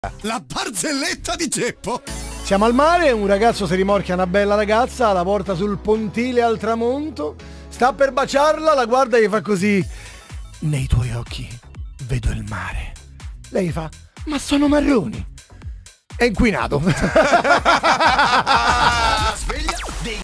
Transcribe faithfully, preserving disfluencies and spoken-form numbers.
La barzelletta di Geppo. Siamo al mare, un ragazzo si rimorchia una bella ragazza, la porta sul pontile al tramonto, sta per baciarla, la guarda e gli fa così: nei tuoi occhi vedo il mare. Lei fa: ma sono marroni. È inquinato.